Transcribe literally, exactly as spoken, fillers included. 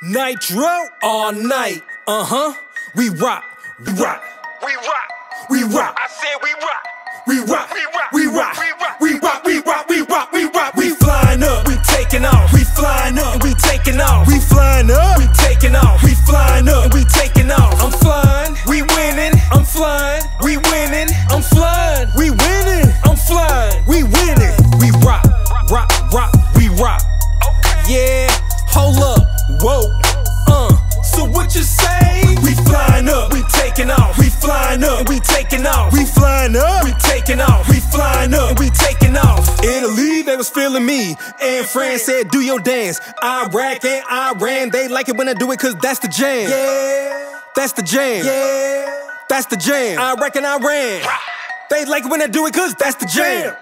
Nitro all night, uh-huh. We rock, we rock, We rock, we rock, I said we rock, we rock, we rock, we rock, we rock, we rock, we rock, we rock, we rock. We flying up, we taking off, we flying up, and we taking off, we flying up, we taking off, we flying up, and we taking off. I'm flying, we winning, I'm flying, we winning, I'm flying, we winning, I'm flying, we winning. We rock, rock, rock, we rock. Yeah, hold up, whoa, uh, so what you say? We flying up, we taking off, we flying up, we taking off, we flying up, we taking off, we flying up, we taking off. Italy, they was feeling me, and France said do your dance. Iraq and Iran, they like it when I do it cause that's the jam. Yeah, that's the jam. Yeah, that's the jam. Iraq and Iran, they like it when I do it cause that's the jam.